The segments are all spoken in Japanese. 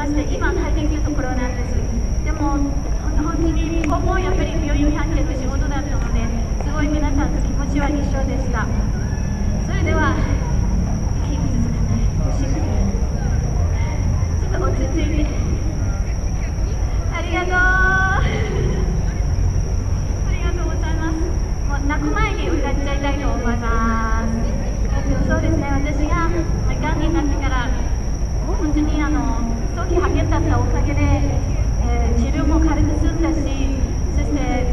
まして、今大変というところなんです。でも本当にここもやっぱり病院関係の仕事だったので、すごい皆さんと気持ちは一緒でした。それでは息が続かない、ちょっと落ち着いて、ありがとうありがとうございます。もう泣く前に歌っちゃいたいと思います。そうですね、私ががんになってから本当に早期発見だったおかげで、治療も軽く済んだし、そして、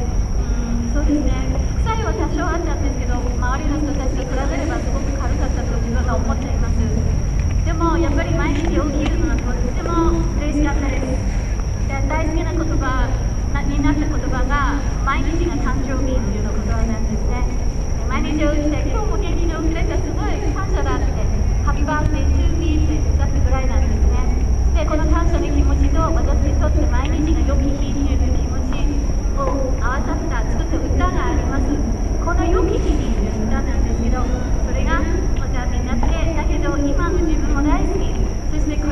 そうですね、副作用は多少あったんですけど、周りの人たちと比べればすごく軽かったと自分が思っています。でもやっぱり毎日起きるのはとっても嬉しかったです。で、大好きな言葉になった言葉が毎日が誕生日というの言葉なんですね。毎日起きて、今日も元気に起きれた、すごい感謝だって、ハッピーバースデートゥーミーって歌ったぐらいなんですね。で、この感謝の気持ちと私にとって毎日が良き日という気持ちを合わさった作った歌があります。この良き日にという歌なんですけど、それがお歌になって、だけど今の自分も大好き、そしてこ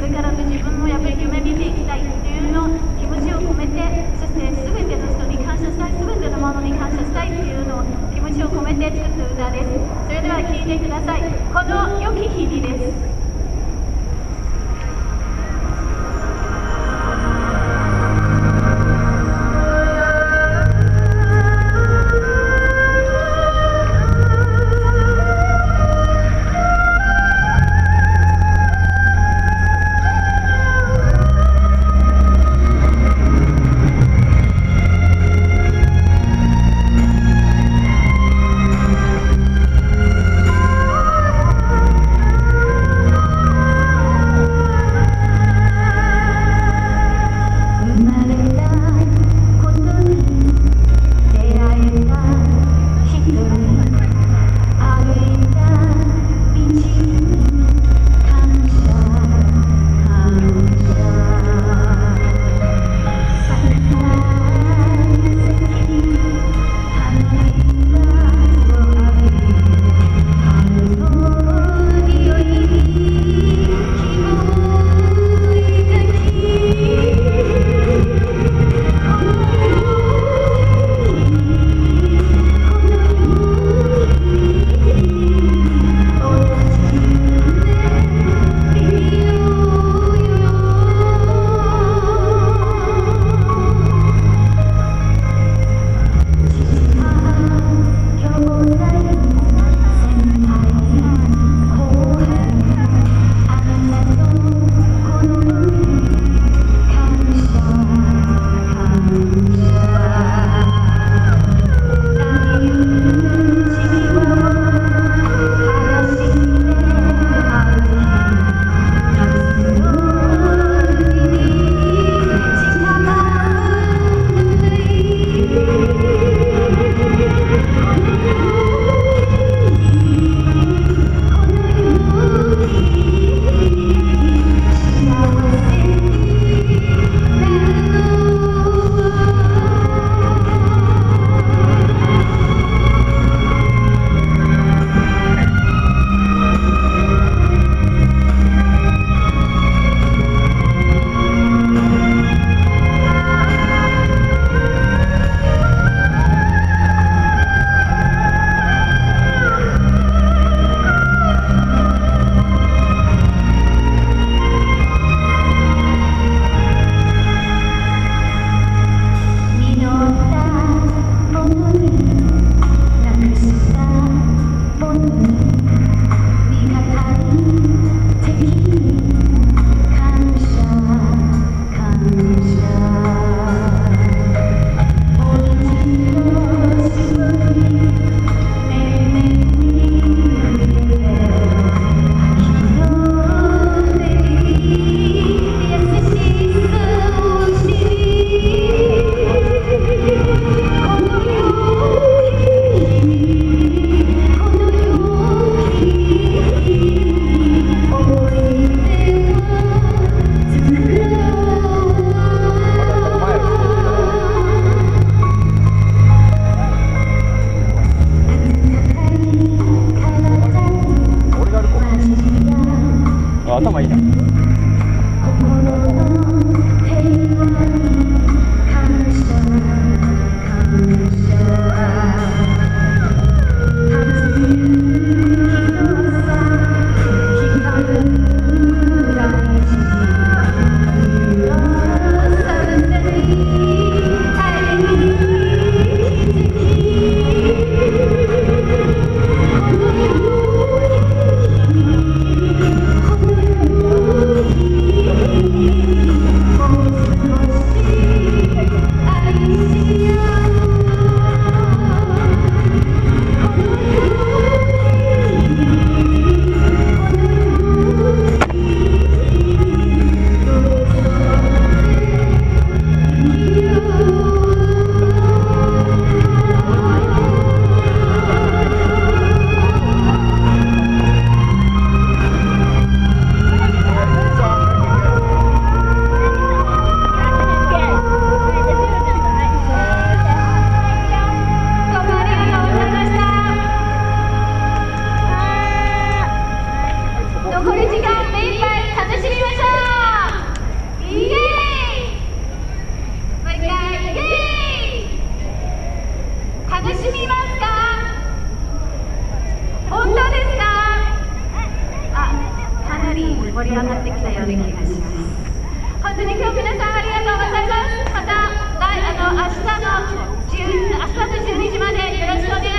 お願いいたします。 本当に今日皆さんありがとうございます。また明日の12時までよろしくお願いします。